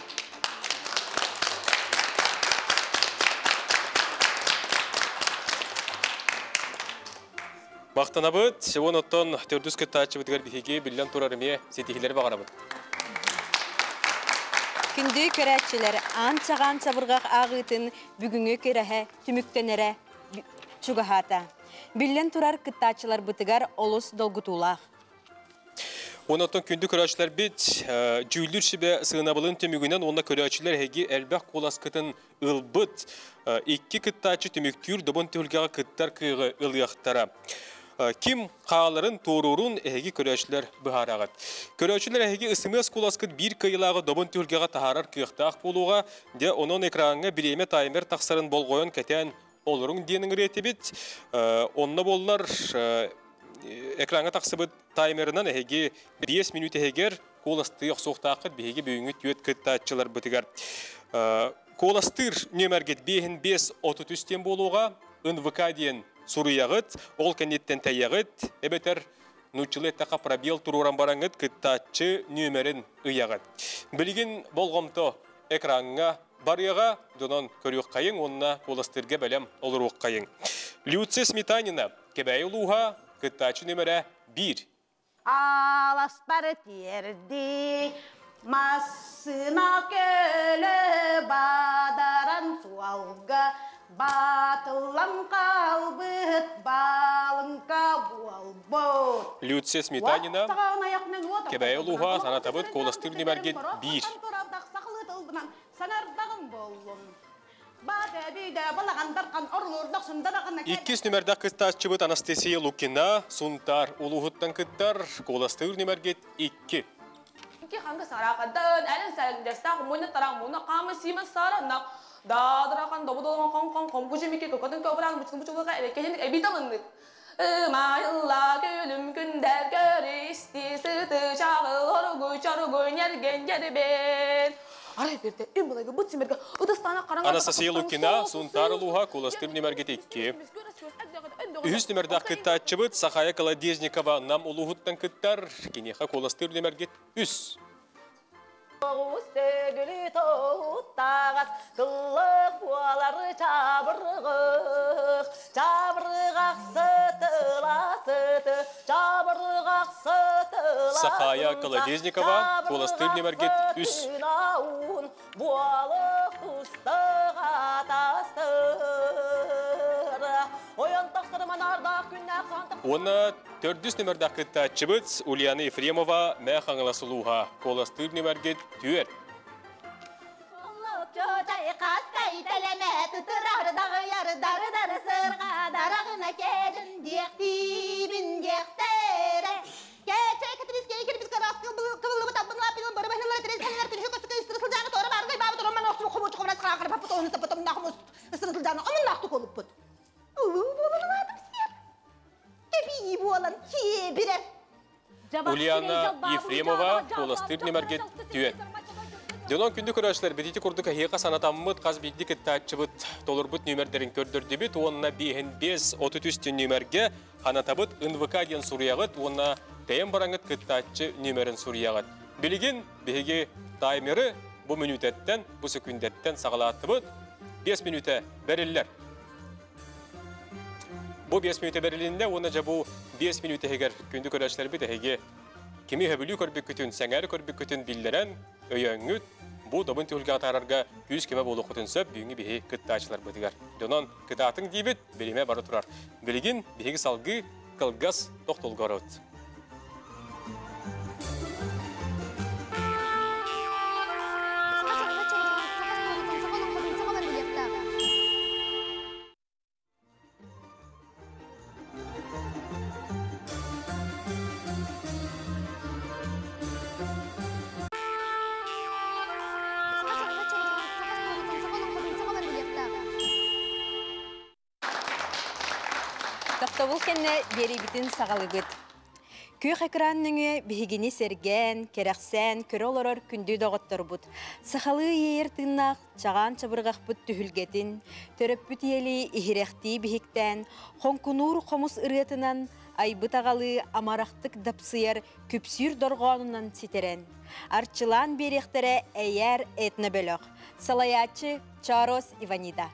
Мақтанабыт, севон оттон төрдүс кыттачы бітігер бігеге білден тұрарыме сетихилер бағарабыт. Күнді көрәтшілер анчаған чабырғақ ағытын бүгінгі көрәхі түміктенері чуғахата. Білден тұрар кыттачылар бітігер олыс долгутулақ. Оноттон күнді көрәтшілер бет жүйілдір шібе сығынабылын төмігінен онна көрәтшілер әге әлбәқ қолас кытын ылбыт. Икки кыттачы түміктүр добон түйілгеға кыттар күйіғы ылияқтара. Ким қағаларын торурун әйгі көрәшілер бұхарағат. Көрәшілер әйгі ысымыз қоласқыт бір күйілағы добын түлгеға тахарар күйіқтақ болуға, де оның экранға біреме таймер тақсарын бол қойын кәтен олырың денің реті бет. Онына болылар экранға тақсыбыт таймерынан әйгі бес минут әйгер коласты оқсоқтақыт бейге бүйіңі түйет кыттатчылар бұтығар. Коластыр нөмәргет бейін бес отыз үстен болуға, эн вэ ка дейін сұруяғыт, ол кәнеттен тәйяғыт, әбетер нұчылы әттіға пробел тұруран бараңыт кыттатчы нөмәрін ұяғыт. Білген болғымты экранға барыға, донон көріқ қайын, онына коластырға бәлем олыр оқ қайын. Люция Сметанина, кебәй ұлуға, кыттатчы нөмәрі бір. Аласпары терді, масына көлі бадаран суалға, батылан қалбыт, балынға буалбыт. Люция Сметанина, кебәй ұлуға, санатабыт коластыр нөмәргет бір. Санардағым болуым. Бады бүйді балағандарқан орлырдық сұндарағына кәді. Иккес нөмәрді кыттатчыбыт Анастасия Лукина, сұнтар ұлығыттан кыттар, коластыр нөмәргет икки. Икки қанғы сарақадан, әлін сәріндестақ, мұны тарам, мұны қамы симін сарынақ. Дадырақан, добы-долған қан-қан, қомпұжы меке көкөтін көбіран, бұчын-бұчылыға әбеккежіндік әбейталындық. Майылла көлім күндер көрісті, сыты шағыл, орғой, чарғой, нерген жербен. Анастасия Лукина, сұнтар ұлуға, коластыр нөмәргет икки. Үхіс нөмәрді кыттатчыбыт, Сахая Колодезникова, нам ұлығыттан кыттар, кенеха коластыр нөмәргет үс. Үстегілі тоғыттағас, қылық буалары чабырғық, чабырғақ сытыла сыты, чабырғақ сытыла сыты. Сахая Колодезникова, коластыр нөмәргет үс. Буалық тұстыға тастыр, ойын тақсырман ардақ күннәк сантық. Оны төрдіс нөмірді кыттатчыбыт Ульяна Ефремова мәхаңыласылуға, коластыр нөмәргет түйер. Чөчай қасқай тәлеме тұтырардағы ярдары-дары сырға дарағына кәжін дектейбін дектері. Кәчай кәтіреске екербіз қарас қывылы бұтабын лапилын бұры бәхнелер тірес кәнелер түрші көстікі үстірісіл жағы торы барғай бабы тұрыман оқтыру құбылчы құбырас қағыр папы тоғын ұстап бұтым нақымыз үстірісіл жаны омын нақты қолып бұт. Болын адым сер. Кәбейі болын кебірер. Ульяна Ефремова, коластыр нөмәргет түйер. Донон күнді көрәшілер бететі күрдік әйеқа санатаммыт қаз бейді кіттатчыбыт толырбыт нөмәрдерін көрдірдебет, онына бейін бес отыз үстен нөмәрге қанатабыт эн вэ ка ден сұрияғыт, онына тәйін бараңыт кіттатчы нөмәрін сұрияғыт. Білеген бейге таймері бұл минутеттен, бұл секундеттен сағалаттыбыт бес минуты бәрілілер. Бұл бес минуты бәрілінде, оны жа бұл бес минуты егер күнді көрәшілер бет әйге кеми хөбілі көрбік күтін, сәңәрі көрбік күтін білдерен, өйәңгіт, бұл добын түлгі атарарға күз кеме болу құтын сөп, бүйіңі бейі кыттачылар бұдығар. Донон кытатын дейбіт, біліме бары тұрар. Білген бейгі салғы қылғас тоқтолғар өт. Тоқтовыл кәнне бері бітін сағалы бұд. Күйік экранныны бігіні серген, керәқсән, көрі оларар күнді доғыттыр бұд. Сақалы ейір тыңнақ, чаған чабырғақ бұд түхілгетін, төріп бүт елі ихирәқті бігіктен, қонкунур қомыс ұрғытынан, айбыт ағалы амарақтық дапсыяр күпсүр дорғанынан сетерен. Арчылан беректері әйер этні бөліқ. Салаячы Чарос Иванида.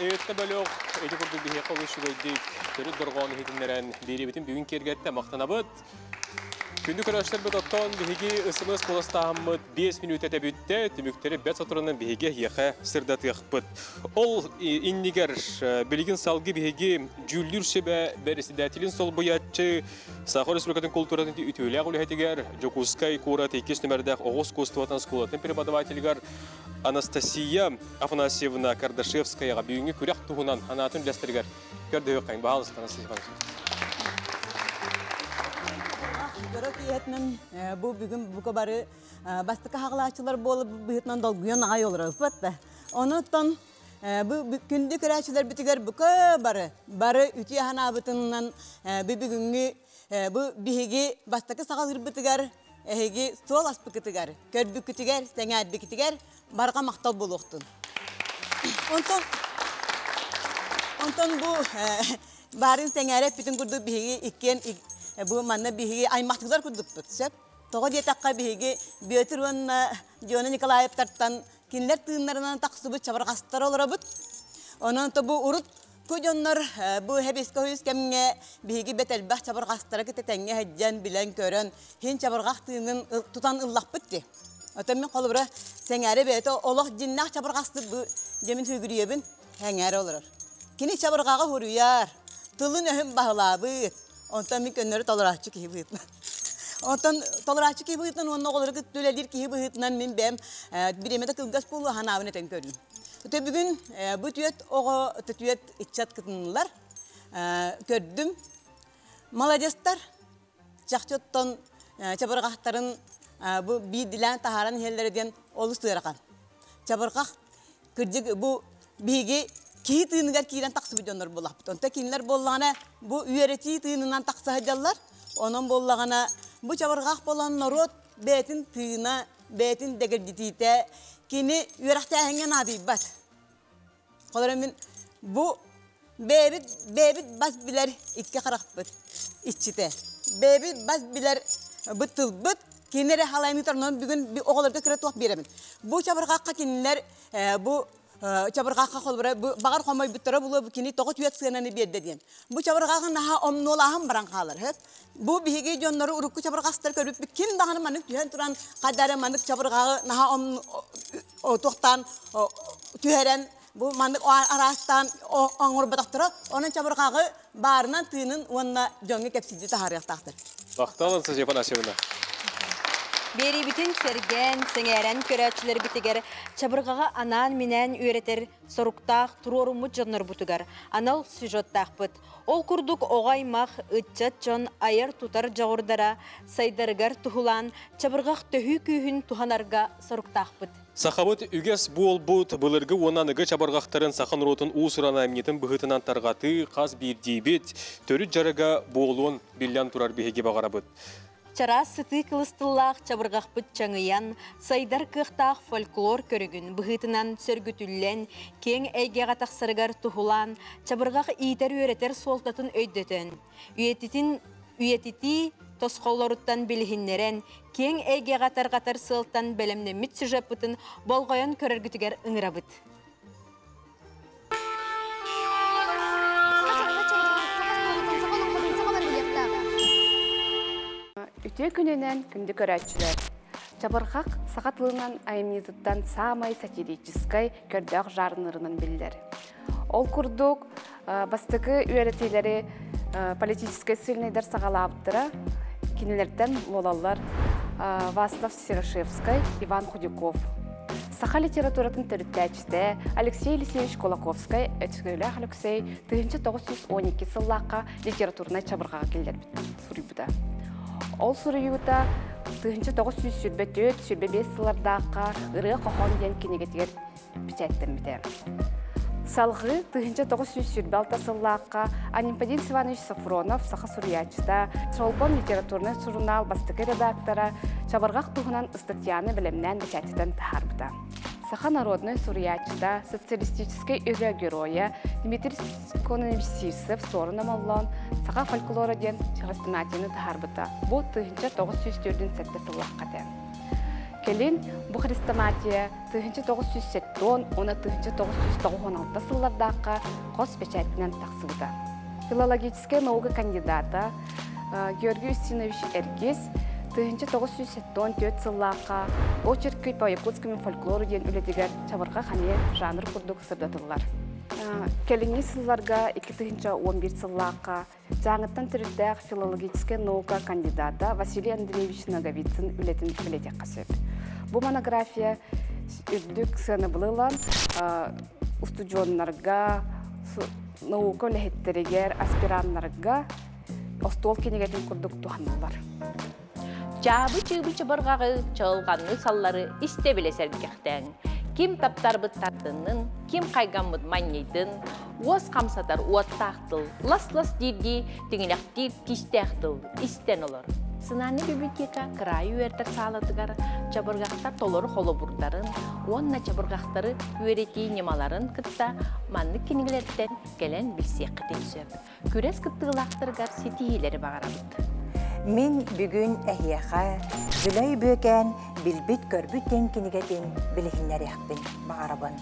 эйтті бөлік эйті күрді бейе қолы шүгейдік түрі дұрғаны хетінлерін бері бітін бүгін кергетті мақтанабыд. Күнді көрәштер бұд оттон бейге ұсымыз қолыстағымыд бес минут әті бүтті, түміктері бәт сатырының бейге еқі сырдат еқпыд. Ол иннигер білген салғы бейге жүлдір сөбі бәрісідәтілін сол бұятчы Сахар Республикатын культуратын ütülі ағылы әтігер Жокускай Курат екес нөмірдәқ оғыз көстуатын скулатын преподавательгар Анастасия Афанасьевна Кардашевскаяға бүйінгі көрек тұғынан анатын білестіргер. Көрді өққайын, бағалысыз Анастасия. Görök yetmen bu bugün bu kabarı bastık haqlaçılar bolup buyutnan dolguyan ay olur öpütte. Onuttan bu gündü köraçılar bitiger bu kabarı barı ütü hana bütünden bir bugünkü bu bihigi bastık sağalır bitiger ehigi sol aspı bitiger körbü bitiger senger bitiger barqa maqtal boluqtun. Ondan ondan bu barın sengere bütün kurdu bihigi ikken bu manna bihigi aymaktıklar kurduktuk. Sep, toğa diye takka bihigi biyotir vanna Jona Nikolayev tarttan kinler tığınlarından taksıbı çabarqastar olur abut. Onun da bu urut kojonlar bu hebeske huyuz kemge bihigi betelbah çabarqastara ketetenge heccan bilen körön hin çabarqaq tığının tutan ıllaq bitti. Otamın kolubra sengere beyte olaq jinnaq çabarqastı bu jemin hügüriyebin hengere olur. Kini çabarqağı huruyar, tılın öhüm bahılabıt. Ondan bir günleri toleratçı ki buyutun. Ondan toleratçı ki buyutun onun oğulları tülelir ki buyutunan min bem bir emede kılgas bulu hanavını ten gördüm. Öte bugün bu tüyet oğu tüyet içat kıtınlar gördüm. Maladestar çakçottan çabarqaqtarın bu bir dilen taharan hellerden oluşturakan. Çabarqaq kırcık bu bilgi ki tığınıgar kiren taksı bidonlar bolaq. Onta kinler bollağına bu üyereti tığınından taksı hacallar. Onun bollağına bu çabarqaq bolan norot betin tığına, betin degerditite kini üyerekte hengen abi bat. Kolaramin bu bebit bebit bas biler iki qarak bit içite. Bebit bas biler bıtıl bıt kinere halayını tarınan bugün bir oğullarda kire tuaq beremin. Bu çabarqaqqa kinler bu çabarqaqqa kolbara bu bağır qomay bitara bulu kini toqut yet sığanani berdi diyen. Bu çabarqaqqa naha omnolahım baran qalır hep. Bu bihigi jonları urukku çabarqaqstar körüp kim dağını manık tühen turan qadara manık çabarqağı naha om toqtan tüheren bu manık arastan oңur bataqtıra onun çabarqağı barından tığının onna jonga kepsidi tahariyaq taqtır. Vaqtalın siz yapan aşırına. Beri bütün sergen, sengeren köraçları bitiger, çabırgağa anan minen üreter, soruktaq, turorumu jonlar butugar, anal süjottaq bit. Ol kurduk oğaymaq, ıtçat jon ayar tutar jağurdara, saydargar tuhulan, çabırgaq töhü kühün tuhanarga soruktaq bit. Сахабыт үгес буол бут былыргы онанығы чабарғақтарын сахан ротын уысырана әмнетін бұғытынан тарғаты қаз бір дейбет, төрі жарыға буолуын биллян турар бейге бағарабыт. Чара сыты кылыстыллақ чабырғақ бұт чаңыян, сайдар кықтақ фольклор көрігін бұғытынан сөргүтіллен, кен әйгеға тақсырғар тұхулан, чабырғақ ийтер өретер солтатын өйдетін. Үйетіті тосқолларуттан білігіннерен, кен әйгеға тарғатар сылттан бәлемнемет сүжеп бұтын болғайын көрергітігер ұңырабыт. Үте күнінен күнді көрәтшілер. Чабырқақ сақатлығынан айымнетіттен самай сатирическай көрдіғ жарынырынан білдер. Ол күрдік бастықы үйеретелері политическай сылнайдар сағалабыттыра кенелерден лолалар Васлав Серашевскай, Иван Худяков. Саха литературатын түріттәчісті Алексей Елисеевич Колаковскай өтігілі Алексей тысяча тоғыз жүз он екі сыллаққа литературына чабырғаға келдер бітті. Ол сұрыюыта тысяча тоғыз жүз сүрбет сүрбет сылардаққа ұрығы қохон ден кенегетігер бітәттім біті. Салғы тысяча тоғыз жүз сүрбет сыллаққа Анимпадин Иванович Сафронов саха сұрыячыста Шолбон литературный журнал бастықы редактора чабырғақ тұғынан статьяны білімнен бітәттіден тахарбыда. Саха народный сурьячыда социалистический өре героя Дмитрий Кононевсисов сорына моллон саха фольклора ден чығыстыматины тахарбыта. Бұл тысяча тоғыз жүз сәтті сыллаққа тән. Келин бу хрестоматия тыгынчы тогуз жүз сеттон, оны тыгынчы тогуз жүз тогуз алты сыллардаққа қос печатінен тақсылды. Филологическая наука кандидата Георгий Устинович Эргис тыгынчы тогуз жүз сеттон төрт сыллаққа очерк по якутскому фольклору ден үлетігер чабырға хане жанр күрдік сырдатылар. Келинги сылларга эки миң он бир сыллаққа жаңыттан түрдәк филологическая наука кандидата Василий Андреевич Наговицын үлетін үлетек қасып. Бұл монография үрдік сыны бұлылан устудионларға, наука үлеттерегер, аспиранларға остол кенегетін күрдік туғанылар. Жабы чыбы чыбырғағы чығылғанны саллары істе білесербекектен. Ким таптар бұттардының, ким қайған бұд маннейдің, оз қамсатар уаттақтыл, лас-лас дирги тігінектер тістектіл, істен олар. Сынаны библиотека крайы үйертер салатығар, чабырғақтар толыры қолы бұрдарын, онна чабырғақтары үйереті немаларын күтті, манны кенігілерден келен білсек қытен сөп. Күрес күттігілақтырғар сетиелері бағарабыд. Мен бүгін әйеға Зүләй бөкен білбіт көрбіттен кенігетін білігінлер яқпен бағарабын.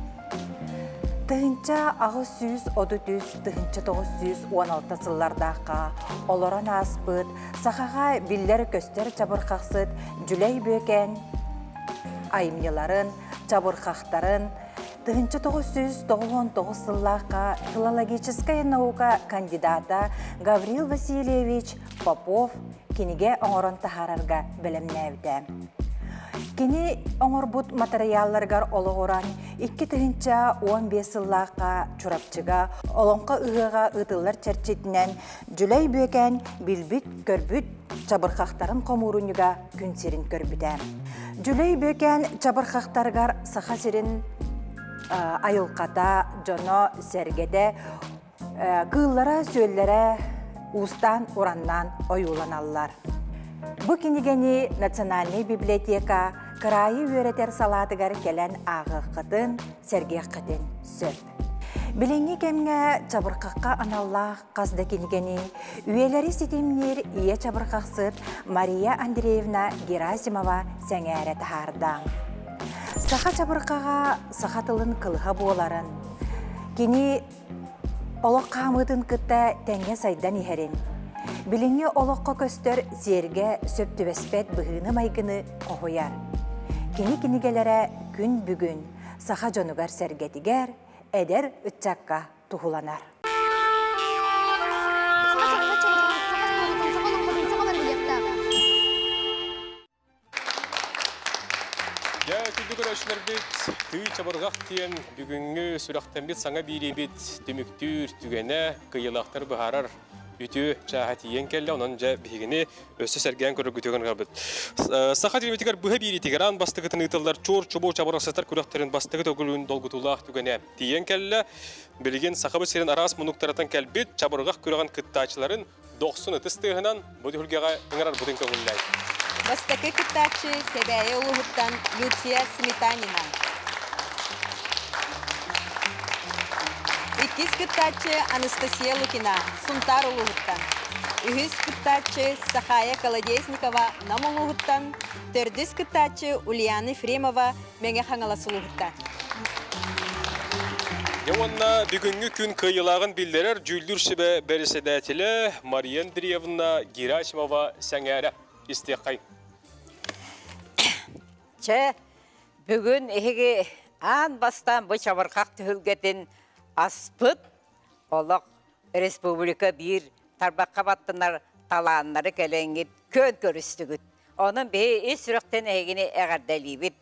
Тығынча ағы сүз оды түз тығынча тоғыз жүз он алты сыллардаққа оларан аспыд, сақаға білдер көстер чабырқақсыд Зүләй бөкен айымнеларын, чабырқақтарын тығынча тоғыз жүз тоқсан тоғыз сыллаққа филологическая наука кандидата Гаврил Васильевич Попов кенеге оңорон тахарарга білімнәвді. Кені оңорбут материалларгар олығыран икки тығынча он бес сыллаққа чурапчыға олонқа ұғыға ұтылар чәрчетінен Жүләй бөкен білбіт көрбіт чабырқақтарын қомуруныға күнсерін көрбіді. Жүләй бөкен чабырқақтаргар сақа серін айылқата, жоно, сәргеде, кыллара, сөйллere устан, ураннан ойуланалар. Бұ кенегені Национальный библиотека крайы өретер салатығар келен ағы қытын, сәрге қытын сөп. Біленге кемге чабырқаққа аналлақ қазды кенегені үйелері сетемнер ие чабырқақсыд Мария Андреевна Герасимова сәңәрі тахардан. Саха чабырқаға сахатылын кылға боларын. Кені олық қамытын күтті тәңе сайдан ихерін. Біліңе олыққа көстер зерге сөптүбеспет бұғыны майгыны қоғыяр. Кені кенігелері күн бүгін саха жонугар сәргетігер, әдер үтчаққа тұғыланар. Я күнді көрәшілер бет, түй чабырғақ тиен бүгінгі сүрақтан бет саңа бейрей бет, түміктүр, түгені, қиылақтар бұхарар, үті чағат иен кәлі, онан жа бейгіне өсі сәрген көрі күтеген ғабыд. Сақа дилеметігер бұға бейрей тегеран бастығытын ұйтылдар, чор, чобо чабырғасатар көріқтерін бастығы төгілуін долғытулақ түгені. Тиен кәлі, білген сақабы серін арас мұнықтаратын кәлбет, чабырғақ көріған күттачыларын доқсын ұтыстығынан бұды хүлгеға ұңарар бұдың көңілләй. Бастакы кытачы Себәйе улуғыттан Люция Сметанина. Иккис кытачы Анастасия Лукина, Сунтар улуғыттан. Үхіс кытачы Сахая Колодезникова, Нам улуғыттан. Төрдіс кытачы Ульяна Фремова, Меңе Хаңалас улуғыттан. Яуанна бүгінгі күн қиылағын білдерер жүлдір шібі бәріседәтілі Мария Андреевна Герасимова сәңәрі. Истеқай. Че, бүгін еге ан бастан бұл чабырқақ түхілгетін аспыт, олық республика бір тарбаққа баттынар таланлары кәлеңгет көн көрістігіт. Оның бей ес сүріқтен егіне әғардәлейбіт.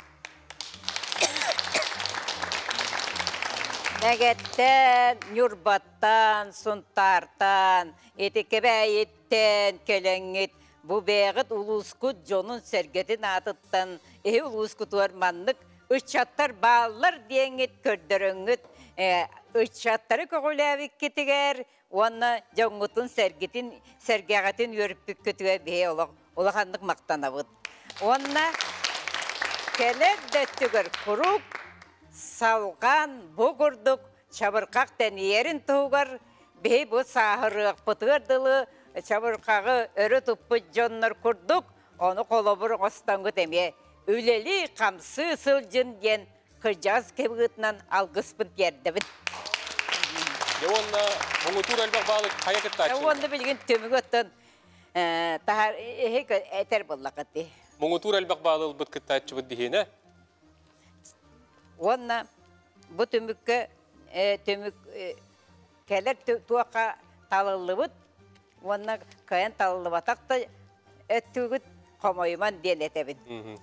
Нәгеттен, Нюрбаттан, Сунтартан, етеке бәйеттен кәлеңгет. Бұ бәғыт ұлысқыт жонын сәргетін атыттан, е ұлысқыт орманлық, ұчаттар балылар дейіңет көрдіріңіт, ұчаттары көғіләвік кетігер, оны жоңғытын сәргетін, сәргәғатын өріппік көтіге бәе олағандық мақтанабыд. Оны кәлер дөттігір құруп, салған бұғырдық, чабырқақ тәнерін тұғыр, бәе бұ сағырық бұтырдылы, Чабырқағы өрі тұппы жонлар күрдік, оны қолы бұрын останғы деме үлели қамсы сылжын ден қыржаз кебігітінен алғыспын дердібін. Онна мұңытур әлбақ бағылық қая кіттачы? Онда білген төмігі өттін тахар эхек әтер боллақыты. Мұңытур әлбақ бағылық бұд кіттачы бұд дегені? Онна бұ төміккі төмік кәлер туаққа талылы бұд. Онна кәйін талылы батақты әттігіт қомойман ден әтебін.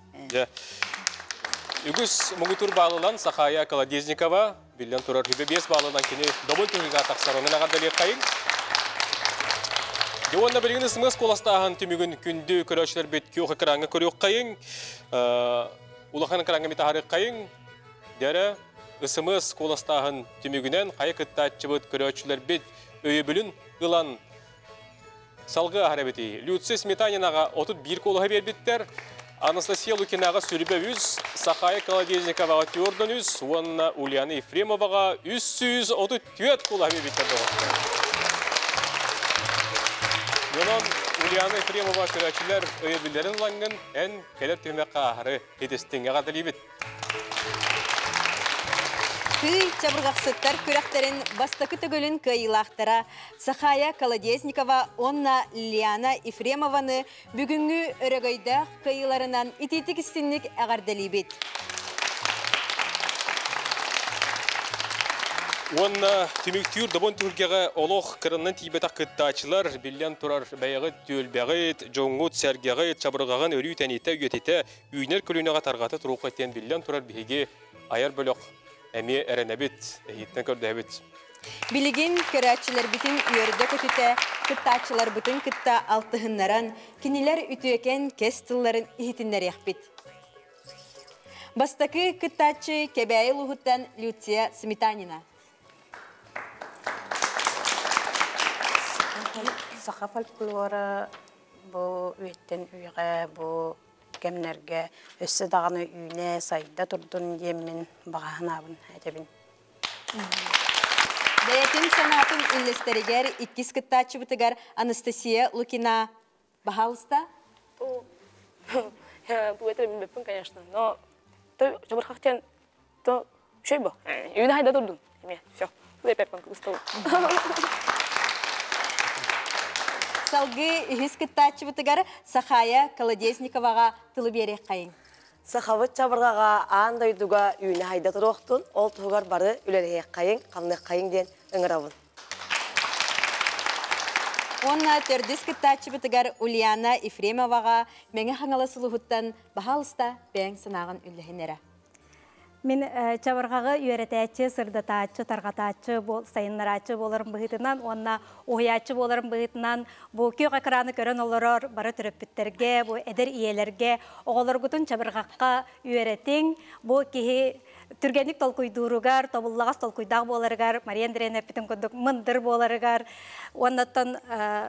Үгіз мұңытур бағылынан Сахая Колодезникова Билен турар хүбе бес балынан кені добыл түңіға тақсарының ағардалек қайын. Деуанна білген ісіңіз қоластағын түмігін күнді көрәшілер бет кеуқы қыраңы көрек қайын. Улақан қыраңы метағарық қайын. Дәрі ісіміз қоластағын түмігінен қайы күттатчы бұд көрәшілер бет өйі білін ұлан салғы ағарабеті. Люция Сметанинаға отыз бір қолығы бербеттер. Анастасия Лукинаға сүрібі үз, Сахая Колодезниковаға түйордың үз, онына Ульяна Ефремоваға үз сүйіз отыз түйет қолағы беттерді. Менің Ульяна Ефремова көрәчілер өйебілерін лаңын ән кәлер түймек қағары едестіңе қадылы бет. Кый чабырғақсыттар көрәқтерін бастақы түгілін кайылақтара Сахая Колодезникова, онна Ульяна Ефремованы бүгінгі өрігайда кайыларынан итетік істінік әғардалі бет. Онна түміктер дабон түргеға олық қырынын тейбетақ күттачылар білен тұрар бәйіғі түйілбәғыт, жоңғыт, сәргеғыт, чабырғаған өрі тәнеті үйететі үйінер көлінеға тарғаты тұруқеттен білен тұрар бейге айар бөліқ әме әрінәбет, әйеттен көрді әбет. Білеген көрәтшілер бітін үйерді көтіті, күттачылар бұтын күтті алтығыннаран, кенелер үтіекен кес тылларын ихетінлер яқпет. Бастақы күттачы кәбәйі лұғыттан Люция Сметанина. Сақа фольклоры бұл өйттен үйге, бұл кемнерге өссі дағаны үйіне сайда тұрдың демін бағағын абын әтебін. Бәйетін санатын үлестерігер иккіз күттачы бұтығар Анастасия Лукина бағалыста? Бұл өтірі мен бөппін, конечно, но жабыр қақтен шөй бұл. Үйіне хайда тұрдың. Все, бұл өпеппін күгістауы. Салғы үхіз күттачы бұтығар Сахая Колодезниковаға тылы берек қайын. Сахавыт чабырғаға андайдуға үйіне хайда тұрақтын, ол тұғар бары үлерек қайын, қамнық қайын ден ұңырауын. Онна төрдіз күттачы бұтығар Ульяна Ефремоваға мәңі қаңалы сұлығыттан бағалыста бәң сынағын үліхінері. Мен чабырғағы үйеретәчі, сырдатачы, тарғатачы, сайынларачы боларым бұғытынан, онна оғиячы боларым бұғытынан, бұл күй қақыраны көрін оларыр бары түріппіттерге, бұл әдір иелерге, оғылар күтін чабырғаққа үйеретің, бұл кейі түргенік толкуйдуругар, тобыллағас толкуйдағы боларыгар, Мария Андреевна бітін күндік мындыр боларыгар, оннаттан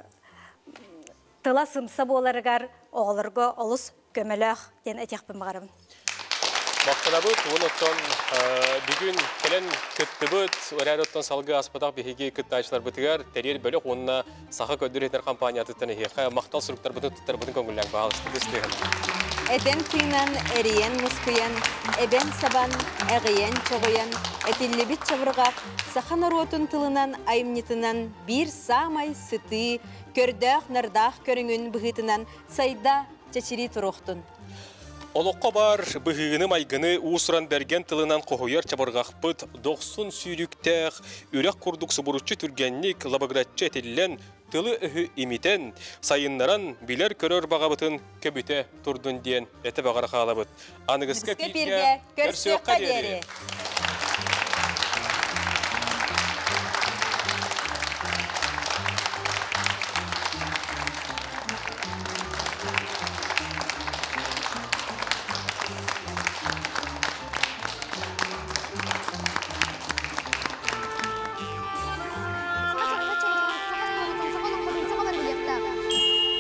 тыла сымса боларыгар, оғыларға олыс көмеліғ ден әтеқпін бағарым. Мақтанабыт, оныттан бүгін кәлін күтті бұд, өрәр оттан салғы аспадақ бігеге күттачылар бұтығар, тәрер бөлік онына сақы көддір компания тұттаны еқа мақтал сұрықтар бұтын тұттар бұтын көңілләң бағалысты дестеген. Әден күйнан әриен мұскуян, әбен сабан, әғиен чоғыян, әтеллебет чабырғақ, сақан оротын тылынан айымнетынан бір самай сыты, көрдәқ нардақ көріңін бұғытынан сайда чачири тұруқтын. Олыққа бар бұғығыны майгыны ұсыран бәрген тылынан қоғыяр чабырғақпыт, доқсын сүйріктәқ, үрек күрдік сұбыручы түргеннік лабагратчы әтелілен тылы үхі имитен, сайыннаран білер көрір бағабытын көбіте тұрдың ден әті бағар қалабыт. Анығысқа бірге көрсөққа дері.